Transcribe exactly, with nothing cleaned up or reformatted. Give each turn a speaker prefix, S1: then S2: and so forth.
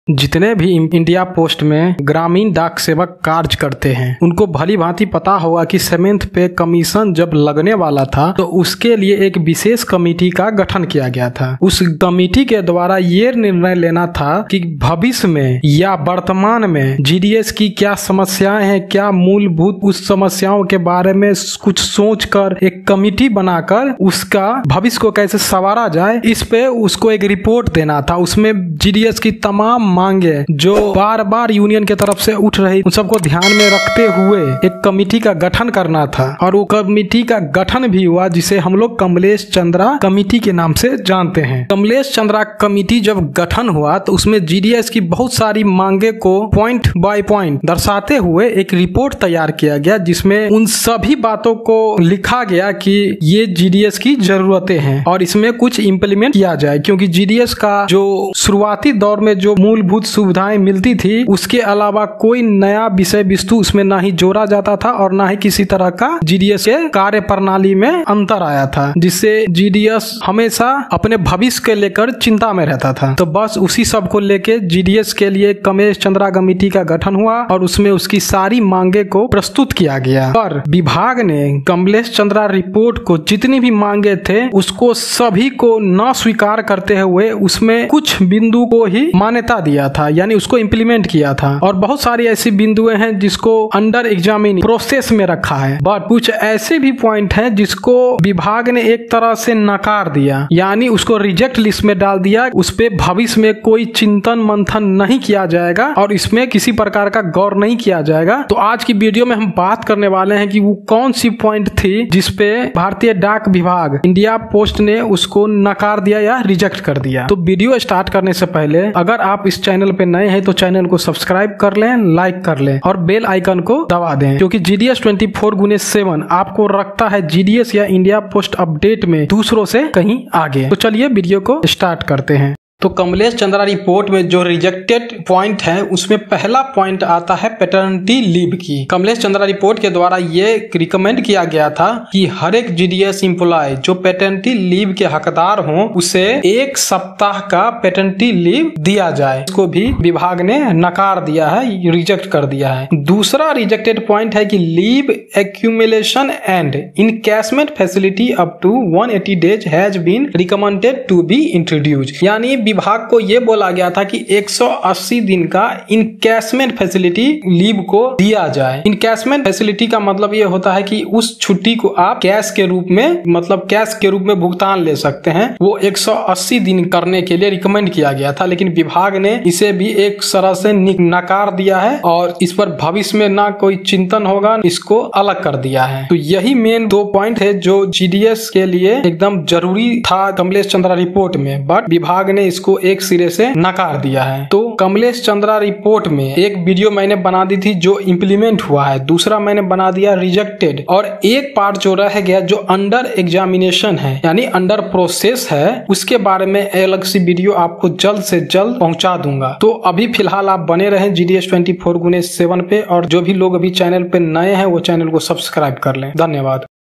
S1: जितने भी India post में ग्रामीण डाक सेवक कार्य करते हैं उनको भली भांति पता होगा कि सेवेंथ पे कमीशन जब लगने वाला था तो उसके लिए एक विशेष कमेटी का गठन किया गया था। उस कमेटी के द्वारा ये निर्णय लेना था कि भविष्य में या वर्तमान में जीडीएस की क्या समस्याएं हैं, क्या मूलभूत उस समस्याओं के बारे में कुछ सोचकर एक कमेटी बनाकर उसका भविष्य को कैसे संवारा जाए, इस पे उसको एक रिपोर्ट देना था। उसमें जीडीएस की तमाम मांगे जो बार बार यूनियन के तरफ से उठ रही उन सबको ध्यान में रखते हुए एक कमेटी का गठन करना था और वो कमेटी का गठन भी हुआ जिसे हम लोग कमलेश चंद्रा कमेटी के नाम से जानते हैं। कमलेश चंद्रा कमेटी जब गठन हुआ तो उसमें जीडीएस की बहुत सारी मांगे को पॉइंट बाय पॉइंट दर्शाते हुए एक रिपोर्ट तैयार किया गया जिसमें उन सभी बातों को लिखा गया कि ये जीडीएस की जरूरतें हैं और इसमें कुछ इम्प्लीमेंट किया जाए, क्योंकि जीडीएस का जो शुरुआती दौर में जो मूलभूत सुविधाएं मिलती थी उसके अलावा कोई नया विषय वस्तु उसमें ना ही जोड़ा जाता था और ना ही किसी तरह का जीडीएस के कार्य प्रणाली में अंतर आया था, जिससे जीडीएस हमेशा अपने भविष्य के लेकर चिंता में रहता था। तो बस उसी सब को लेके जीडीएस के लिए कमलेश चंद्रा कमेटी का गठन हुआ और उसमें उसकी सारी मांगे को प्रस्तुत किया गया और विभाग ने कमलेश चंद्रा रिपोर्ट को जितनी भी मांगे थे उसको सभी को न स्वीकार करते हुए उसमें कुछ बिंदु को ही मान्यता दिया था, यानी उसको इम्प्लीमेंट किया था। और बहुत सारी ऐसी बिंदुएं हैं जिसको अंडर एग्जामिनिंग प्रोसेस में रखा है, बट कुछ ऐसे भी पॉइंट हैं जिसको विभाग ने एक तरह से नकार दिया, यानी उसको रिजेक्ट लिस्ट में डाल दिया। उस पे भविष्य में कोई चिंतन मंथन नहीं किया जाएगा और इसमें किसी प्रकार का गौर नहीं किया जाएगा। तो आज की वीडियो में हम बात करने वाले हैं कि वो कौन सी पॉइंट थी जिसपे भारतीय डाक विभाग इंडिया पोस्ट ने उसको नकार दिया या रिजेक्ट कर दिया। तो वीडियो स्टार्ट करने से पहले अगर आप इस चैनल पे नए हैं तो चैनल को सब्सक्राइब कर लें, लाइक कर लें और बेल आइकन को दबा दें, क्योंकि जीडीएस ट्वेंटी फोर गुने सेवन आपको रखता है जीडीएस या इंडिया पोस्ट अपडेट में दूसरों से कहीं आगे। तो चलिए वीडियो को स्टार्ट करते हैं। तो कमलेश चंद्रा रिपोर्ट में जो रिजेक्टेड पॉइंट है उसमें पहला पॉइंट आता है पैटर्निटी लीव की। कमलेश चंद्रा रिपोर्ट के द्वारा ये रिकमेंड किया गया था कि हर एक जीडीएस एम्प्लॉय जो पैटर्निटी लीव के हकदार हों उसे एक सप्ताह का पैटर्निटी लीव दिया जाए। इसको भी विभाग ने नकार दिया है, रिजेक्ट कर दिया है। दूसरा रिजेक्टेड पॉइंट है कि leave accumulation and encashment facility up to one eighty days has been recommended to be introduced, यानी विभाग को यह बोला गया था कि एक सौ अस्सी दिन का इनकैशमेंट फैसिलिटी लीव को दिया जाए। इनकैशमेंट फैसिलिटी का मतलब यह होता है कि उस छुट्टी को आप कैश के रूप में मतलब कैश के रूप में भुगतान ले सकते हैं। वो एक सौ अस्सी दिन करने के लिए रिकमेंड किया गया था, लेकिन विभाग ने इसे भी एक तरह से नकार दिया है और इस पर भविष्य में ना कोई चिंतन होगा, इसको अलग कर दिया है। तो यही मेन दो पॉइंट है जो जीडीएस के लिए एकदम जरूरी था कमलेश चंद्रा रिपोर्ट में, बट विभाग ने इसको एक सिरे से नकार दिया है। तो कमलेश चंद्रा रिपोर्ट में एक वीडियो मैंने बना दी थी जो इंप्लीमेंट हुआ है, दूसरा मैंने बना दिया रिजेक्टेड, और एक पार्ट जो रह गया जो अंडर एग्जामिनेशन है यानी अंडर प्रोसेस है, उसके बारे में अलग सी वीडियो आपको जल्द से जल्द पहुंचा दूंगा। तो अभी फिलहाल आप बने रहें जीडीएस ट्वेंटी फोर गुने सेवन पे, और जो भी लोग अभी चैनल पे नए हैं वो चैनल को सब्सक्राइब कर लें। धन्यवाद।